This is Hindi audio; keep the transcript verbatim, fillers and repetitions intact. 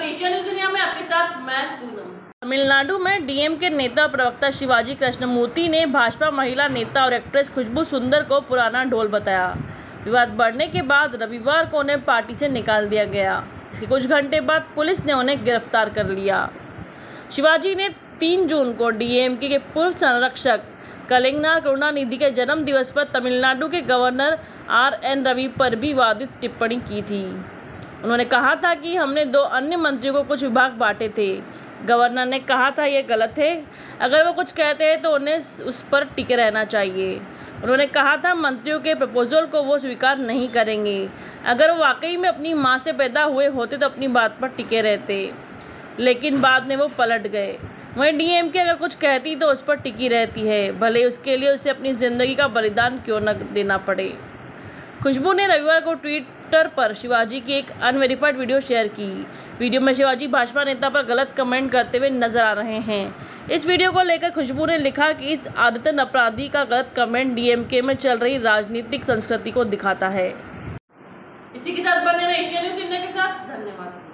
स्वागत है एशिया न्यूज़ इंडिया में, आपके साथ मैं पूनम। तमिलनाडु में डीएम के नेता प्रवक्ता शिवाजी कृष्णमूर्ति ने भाजपा महिला नेता और एक्ट्रेस खुशबू सुंदर को पुराना ढोल बताया। विवाद बढ़ने के बाद रविवार को उन्हें पार्टी से निकाल दिया गया। इसके कुछ घंटे बाद पुलिस ने उन्हें गिरफ्तार कर लिया। शिवाजी ने तीन जून को डीएमके के पूर्व संरक्षक कलैज्ञर करुणानिधि के जन्म दिवस पर तमिलनाडु के गवर्नर आर एन रवि पर भी विवादित टिप्पणी की थी। उन्होंने कहा था कि हमने दो अन्य मंत्रियों को कुछ विभाग बांटे थे। गवर्नर ने कहा था यह गलत है, अगर वो कुछ कहते हैं तो उन्हें उस पर टिके रहना चाहिए। उन्होंने कहा था मंत्रियों के प्रपोजल को वो स्वीकार नहीं करेंगे। अगर वो वाकई में अपनी मां से पैदा हुए होते तो अपनी बात पर टिके रहते, लेकिन बाद में वो पलट गए। वहीं डीएमके अगर कुछ कहती तो उस पर टिकी रहती है, भले उसके लिए उसे अपनी ज़िंदगी का बलिदान क्यों न देना पड़े। खुशबू ने रविवार को ट्विटर पर शिवाजी की एक अनवेरिफाइड वीडियो शेयर की। वीडियो में शिवाजी भाजपा नेता पर गलत कमेंट करते हुए नजर आ रहे हैं। इस वीडियो को लेकर खुशबू ने लिखा कि इस आदतन अपराधी का गलत कमेंट डीएमके में चल रही राजनीतिक संस्कृति को दिखाता है। इसी के साथ बने रहे एशिया न्यूज़ इंडिया के साथ। धन्यवाद।